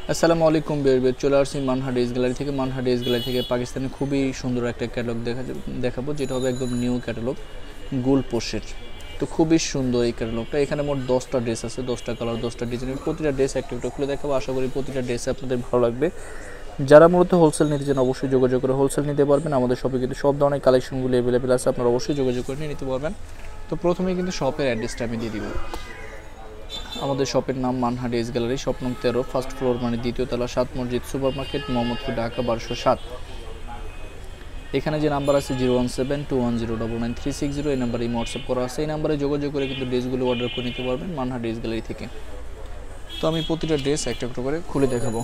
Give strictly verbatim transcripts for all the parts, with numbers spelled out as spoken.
আসসালামু আলাইকুম বিয়ার চলে আসছি মানহা ড্রেস গ্যালারি থেকে মানহা ড্রেস গ্যালারি থেকে পাকিস্তানি খুবই সুন্দর একটা ক্যাটালগ দেখা দেখাবো যেটা হবে একদম নিউ ক্যাটালগ গুলপোশের। তো খুবই সুন্দর এই ক্যাটালগটা। এখানে মোট দশটা ড্রেস আছে, দশটা কালার, দশটা ডিজাইনের। প্রতিটা ড্রেস একটা একটা খুলে দেখাবো। আশা করি প্রতিটা ড্রেস আপনাদের ভালো লাগবে। যারা মূলত হোলসেল নিতে চান অবশ্যই যোগাযোগ করে হোলসেল নিতে পারবেন। আমাদের শপে কিন্তু সব ধরনের কালেকশনগুলো অ্যাভেলেবেল আছে, আপনারা অবশ্যই যোগাযোগ করে নিয়ে নিতে পারবেন। তো প্রথমেই কিন্তু শপের অ্যাড্রেসটা আমি দিয়ে দিব। আমাদের শপের নাম মানহা ড্রেস গ্যালারি, শপ নং তেরো, ফার্স্ট ফ্লোর মানে দ্বিতীয় তলা, সাত মসজিদ সুপার মার্কেট, মোহাম্মদপুর, ঢাকা বারোশো সাত। এখানে যে নাম্বার আছে zero one seven two one zero double nine three six zero, এই নাম্বারে হোয়াটসঅ্যাপ করা আছে। এই নাম্বারে যোগাযোগ করে কিন্তু ড্রেসগুলো অর্ডার করে নিতে পারবেন মানহা ড্রেস গ্যালারি থেকে। তো আমি প্রতিটা ড্রেস একটা একটা করে খুলে দেখাবো।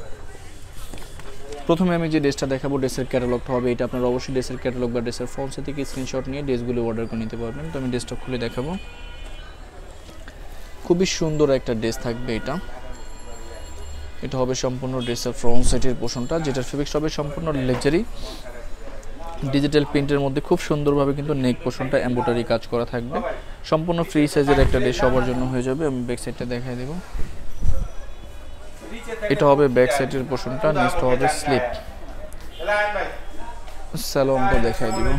প্রথমে আমি যে ড্রেসটা দেখাবো ড্রেসের ক্যাটালগটা হবে এটা। আপনারা অবশ্যই ড্রেসের ক্যাটালগ বা ড্রেসের ফর্মসে থেকে স্ক্রিনশট নিয়ে ড্রেসগুলো অর্ডার করে নিতে পারবেন। তো আমি ড্রেসটা খুলে দেখাবো। খুবই সুন্দর একটা ড্রেস থাকবে এটা। এটা হবে সম্পূর্ণ ড্রেসের ফ্রন্ট সাইডের পোর্শনটা, যেটার ফেব্রিক্স হবে সম্পূর্ণ লেজারি ডিজিটাল প্রিন্টের মধ্যে। খুব সুন্দরভাবে কিন্তু নেক পোর্শনটা এমব্রয়ডারি কাজ করা থাকবে। সম্পূর্ণ ফ্রি সাইজের একটা ড্রেস সবার জন্য হয়ে যাবে। আমি ব্যাক সাইডটা দেখাই দেব। এটা হবে ব্যাক সাইডের পোর্শনটা, নেক্সট হবে স্লিপ, স্যালোনটা দেখাই দিব।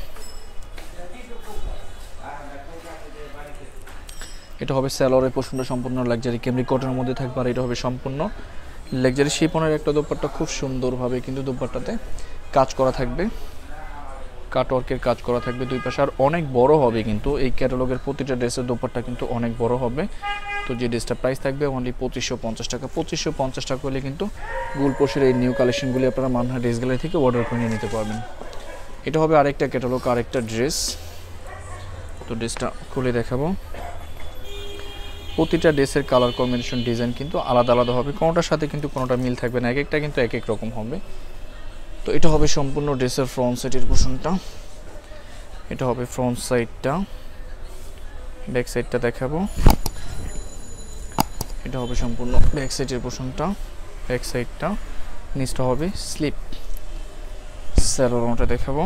এটা হবে স্যালোরের পোর্শনটা সম্পূর্ণ লাক্সারি ক্যামরি কটনের মধ্যে থাকবে। আর এটা হবে সম্পূর্ণ লাক্সারি শিফনের একটা দোপাট্টা। খুব সুন্দরভাবে কিন্তু দোপাট্টাতে কাজ করা থাকবে, কাটওয়ার্কের কাজ করা থাকবে দুই পাশে। আর অনেক বড় হবে কিন্তু এই ক্যাটালগের প্রতিটা ড্রেসের দোপাট্টা কিন্তু অনেক বড় হবে। তো যে ড্রেসটা প্রাইস থাকবে অনলি পঁচিশশো পঞ্চাশ টাকা। পঁচিশশো পঞ্চাশ টাকা হলে কিন্তু গুলপোশের এই নিউ কালেকশনগুলি আপনারা মানহা ড্রেস গ্যালারি থেকে অর্ডার করে নিয়ে নিতে পারবেন। এটা হবে আরেকটা ক্যাটালগ, আরেকটা ড্রেস। তো ড্রেসটা খুলে দেখাবো। প্রতিটা ড্রেসের কালার কম্বিনেশন ডিজাইন কিন্তু আলাদা আলাদা হবে, কোনোটার সাথে কিন্তু কোনোটা মিল থাকবে না, এক একটা কিন্তু এক এক রকম হবে। তো এটা হবে সম্পূর্ণ ড্রেসের ফ্রন্ট সাইডের পোর্শনটা। এটা হবে ফ্রন্ট সাইডটা, ব্যাক সাইডটা দেখাবো। এটা হবে সম্পূর্ণ ব্যাক সাইডের পোর্শনটা, ব্যাক সাইডটা, নিচটা হবে স্লিপ, স্যালোনটা দেখাবো।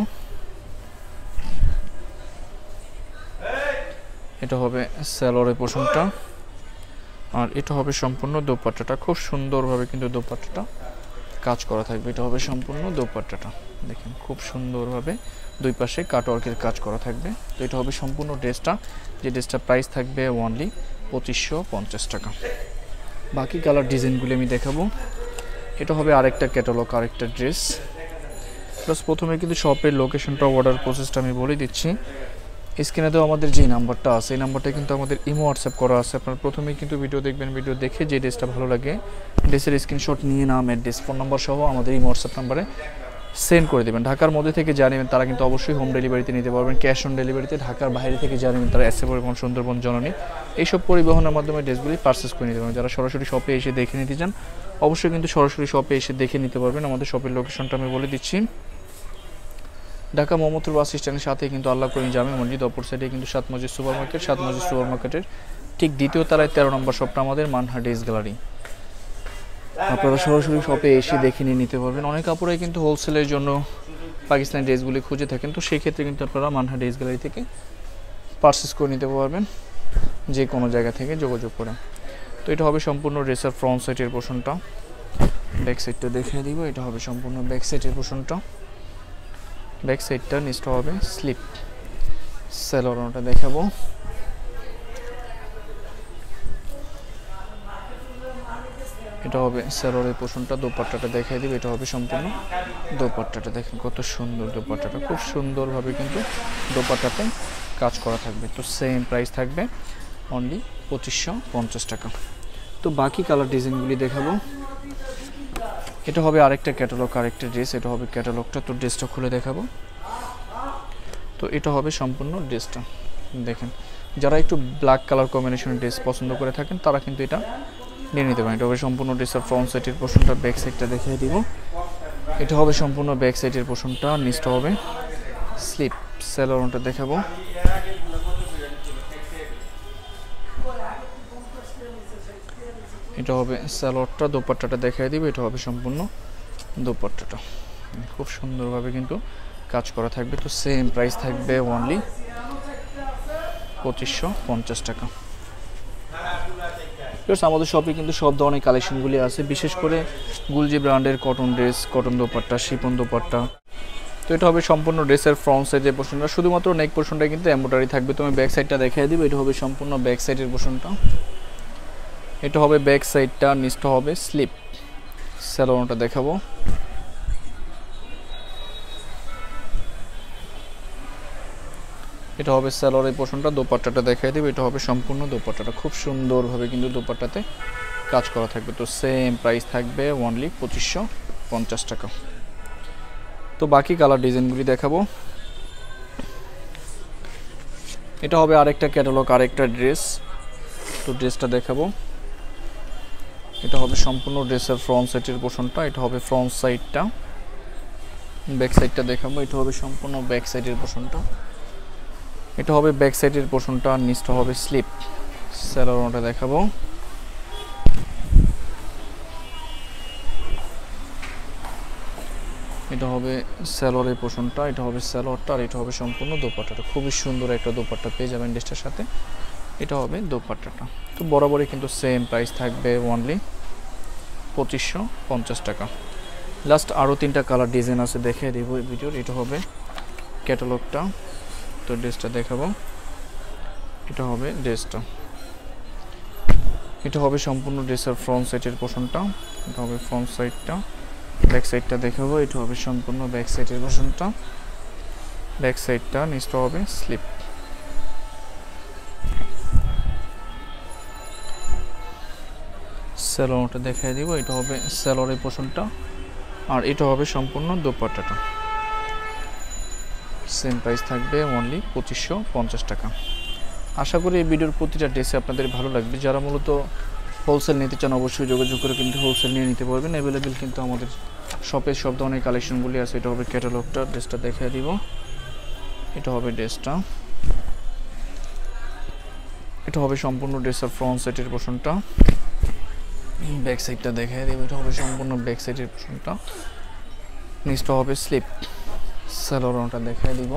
এটা হবে স্যালোরের পোর্শনটা। আর এটা হবে সম্পূর্ণ দোপাট্টাটা। খুব সুন্দরভাবে কিন্তু দোপাট্টাটা কাজ করা থাকবে। এটা হবে সম্পূর্ণ দোপাট্টাটা, দেখেন খুব সুন্দরভাবে দুই পাশে কাটওয়ার্কের কাজ করা থাকবে। তো এটা হবে সম্পূর্ণ ড্রেসটা, যে ড্রেসটা প্রাইস থাকবে অনলি পঁচিশশো পঞ্চাশ টাকা। বাকি কালার ডিজাইনগুলি আমি দেখাবো। এটা হবে আরেকটা ক্যাটালগ, আরেকটা ড্রেস। প্লাস প্রথমে কিন্তু শপের লোকেশনটা, অর্ডার প্রসেসটা আমি বলে দিচ্ছি। স্ক্রিনে তো আমাদের যে নাম্বারটা আছে এই নাম্বারটা কিন্তু আমাদের ইমো হোয়াটসঅ্যাপ করা আছে। আপনারা প্রথমেই কিন্তু ভিডিও দেখবেন, ভিডিও দেখে যে ড্রেসটা ভালো লাগে ড্রেসের স্ক্রিনশট নিয়ে নাম, অ্যাড্রেস, ফোন নাম্বার সহ আমাদের ইমো হোয়াটসঅ্যাপ নাম্বারে সেন্ড করে দেবেন। ঢাকার মধ্যে থেকে যা নেবেন তারা কিন্তু অবশ্যই হোম ডেলিভারিতে নিতে পারবেন, ক্যাশ অন ডেলিভারিতে। ঢাকার বাইরে থেকে যা নেবেন তারা এসে পরিবহন, সুন্দরবন, জননী এইসব পরিবহনের মাধ্যমে ড্রেসগুলি পারচেস করে নিতে পারবেন। যারা সরাসরি শপে এসে দেখে নিতে চান অবশ্যই কিন্তু সরাসরি শপে এসে দেখে নিতে পারবেন। আমাদের শপের লোকেশনটা আমি বলে দিচ্ছি। ঢাকা মোহাম্মদপুর বাস স্ট্যান্ডের সাথে কিন্তু আল্লাহ করিম জামে মসজিদ, অপর সাইডে কিন্তু সাত মসজিদ সুপার মার্কেট। সাত মসজিদ সুপার মার্কেটের ঠিক দ্বিতীয় তলায় তেরো নম্বর শপটা আমাদের মানহা ড্রেস গ্যালারি। আপনারা সরাসরি শপে এসে দেখে নিয়ে নিতে পারবেন। অনেক কাপড়ে কিন্তু হোলসেলের জন্য পাকিস্তানি ড্রেসগুলি খুঁজে থাকেন, তো সেই ক্ষেত্রে কিন্তু আপনারা মানহা ড্রেস গ্যালারি থেকে পারচেস করে নিতে পারবেন যে কোনো জায়গা থেকে যোগাযোগ করে। তো এটা হবে সম্পূর্ণ ড্রেসের ফ্রন্ট সাইডের পোর্শনটা, ব্যাক সাইডটা দেখিয়ে দিব। এটা হবে সম্পূর্ণ ব্যাক সাইডের পোর্শনটা, ব্যাক সাইডটা, নিচটা হবে স্লিপ, স্যালোনটা দেখাবো। এটা হবে স্যালোরের পোর্শনটা, দোপাট্টাটা দেখাই দিব। এটা হবে সম্পূর্ণ দোপাট্টাটা, দেখেন কত সুন্দর দোপাট্টাটা। খুব সুন্দরভাবে কিন্তু দোপাট্টাতে কাজ করা থাকবে। তো সেম প্রাইস থাকবে অনলি পঁচিশশো পঞ্চাশ টাকা। তো বাকি কালার ডিজাইনগুলি দেখাবো। এটা হবে আরেকটা ক্যাটালগ, আরেকটা ড্রেস। এটা হবে ক্যাটালগটা। তো ড্রেসটা খুলে দেখাবো। তো এটা হবে সম্পূর্ণ ড্রেসটা, দেখেন যারা একটু ব্ল্যাক কালার কম্বিনেশনের ড্রেস পছন্দ করে থাকেন তারা কিন্তু এটা নিয়ে নিতে পারেন। এটা হবে সম্পূর্ণ ড্রেসের ফ্রন্ট সাইডের পোর্শনটা, ব্যাক সাইডটা দেখিয়ে দিব। এটা হবে সম্পূর্ণ ব্যাক সাইডের পোর্শনটা, নিচটা হবে স্লিপ, স্যালোনটা দেখাবো। এটা হবে স্যালোয়ারটা, দোপাট্টাটা দেখাই দিব। এটা হবে সম্পূর্ণ দোপাট্টাটা, খুব সুন্দরভাবে কিন্তু কাজ করা থাকবে। তো সেম প্রাইস থাকবে অনলি পঁচিশশো পঞ্চাশ টাকা। ভিউয়ার্স আমাদের শপে কিন্তু সব ধরনের কালেকশনগুলি আছে, বিশেষ করে গুলজি ব্র্যান্ডের cotton dress, cotton dupatta, chiffon dupatta. তো এটা হবে সম্পূর্ণ ড্রেসের ফ্রন্ট সাইডের পোর্শনটা, শুধুমাত্র নেক পোর্শনটা কিন্তু এমব্রয়ডারি থাকবে। তুমি ব্যাক সাইডটা দেখিয়ে দিবে, এটা হবে সম্পূর্ণ ব্যাক সাইডের পোর্শনটা। এটা হবে ব্যাক সাইডটা, নিচটা হবে স্লিপ। স্যালোনটা দেখাবো, এটা হবে স্যালোয়ারের পোর্শনটা। দোপাট্টাটা দেখিয়ে দিবে, এটা হবে সম্পূর্ণ দোপাট্টাটা, খুব সুন্দরভাবে কিন্তু দোপাট্টাতে কাজ করা থাকবে। তো সেম প্রাইস থাকবে অনলি পঁচিশশো পঞ্চাশ টাকা। তো বাকি কালার ডিজাইনগুলি দেখাবো। এটা হবে আরেকটা ক্যাটালগ, আরেকটা ড্রেস। তো ড্রেসটা দেখাবো, এটা হবে সম্পূর্ণ ড্রেসের ফ্রন্ট সাইডের পোর্শনটা। এটা হবে ফ্রন্ট সাইডটা, ব্যাক সাইডটা দেখাবো, এটা হবে সম্পূর্ণ ব্যাক সাইডের পোর্শনটা। এটা হবে ব্যাক সাইডের পোর্শনটা, নিচটা হবে স্লিপ। স্যালোয়ারটা দেখাবো, এটা হবে স্যালোয়ারের পোর্শনটা, এটা হবে স্যালোয়ারটা, আর এটা হবে সম্পূর্ণ দোপাট্টাটা। খুবই সুন্দর একটা দোপাট্টা পেয়ে যাবেন ড্রেসটার সাথে। এটা হবে দোপাট্টাটা। তো বরাবরই কিন্তু সেম প্রাইস থাকবে অনলি পঁচিশশো পঞ্চাশ টাকা। লাস্ট আরও তিনটা কালার ডিজাইন আছে, দেখে দিব এই ভিডিওর। এটা হবে ক্যাটালগটা, তো ড্রেসটা দেখাবো, এটা হবে ড্রেসটা। এটা হবে সম্পূর্ণ ড্রেসের ফ্রন্ট সাইডের পোর্শনটা, এটা হবে ফ্রন্ট সাইডটা। ব্যাক সাইডটা দেখাবো, এটা হবে সম্পূর্ণ ব্যাক সাইডের পোর্শনটা, ব্যাক সাইডটা, নিচটা হবে স্লিপ। স্যালোয়ারটা দেখাই দিব, এটা হবে স্যালোয়ারের পোর্শনটা, আর এটা হবে সম্পূর্ণ দোপাট্টাটা। সেম প্রাইস থাকবে অনলি পঁচিশশো পঞ্চাশ টাকা। আশা করি এই ভিডিওর প্রতিটা ড্রেসে আপনাদের ভালো লাগবে। যারা মূলত হোলসেল নিতে চান অবশ্যই যোগাযোগ করে কিন্তু হোলসেল নিয়ে নিতে পারবেন। অ্যাভেলেবেল কিন্তু আমাদের শপে সব ধরনের কালেকশনগুলি আছে। এটা হবে ক্যাটালগটা, ড্রেসটা দেখিয়ে দিব, এটা হবে ড্রেসটা। এটা হবে সম্পূর্ণ ড্রেসের ফ্রন্ট সাইডের পোর্শনটা, ব্যাক সাইডটা দেখিয়ে দিব, এটা হবে সম্পূর্ণ ব্যাক সাইডের পোর্শনটা, নিচটা হবে স্লিপ। স্যালোয়ারটা দেখিয়ে দিব,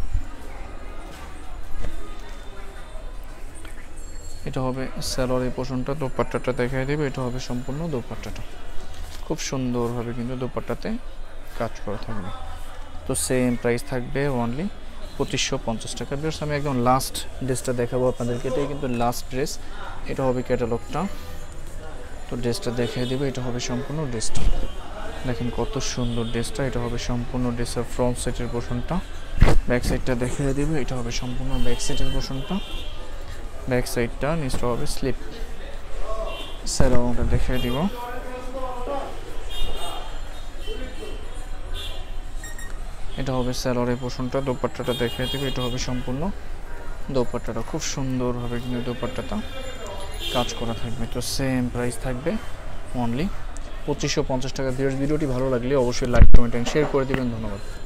এটা হবে স্যালোয়ারের পোর্শনটা। দোপাট্টাটা দেখিয়ে দিব, এটা হবে সম্পূর্ণ দোপাট্টাটা। খুব সুন্দরভাবে কিন্তু দোপাট্টাতে কাজ করা থাকবে। তো সেম প্রাইস থাকবে অনলি পঁচিশশো পঞ্চাশ টাকা। বিকজ আমি একদম লাস্ট ড্রেসটা দেখাবো আপনাদেরকে, এটাই কিন্তু লাস্ট ড্রেস। এটা হবে ক্যাটালগটা, তো ড্রেসটা দেখিয়ে দেবে, এটা হবে সম্পূর্ণ ড্রেসটা। দেখেন কত সুন্দর ড্রেসটা। এটা হবে সম্পূর্ণ ড্রেসের ফ্রন্ট সাইডের পোর্শনটা, ব্যাক সাইডটা দেখিয়ে দেবে, এটা হবে সম্পূর্ণ ব্যাক সাইডের পোর্শনটা, ব্যাক সাইডটা, নিচটা হবে স্লিপ। স্যালোয়ারটা দেখিয়ে দিব, এটা হবে স্যালোয়ারের পোর্শনটা। দোপাট্টাটা দেখিয়ে দেবে, এটা হবে সম্পূর্ণ দোপাট্টাটা। খুব সুন্দরভাবে কিন্তু দোপাট্টাটা কাজ করা থাকবে। তো সেম প্রাইস থাকবে অনলি পঁচিশশো পঞ্চাশ টাকা। ভিডিওটি ভালো লাগলে অবশ্যই লাইক, কমেন্ট এন্ড শেয়ার করে দিবেন। ধন্যবাদ।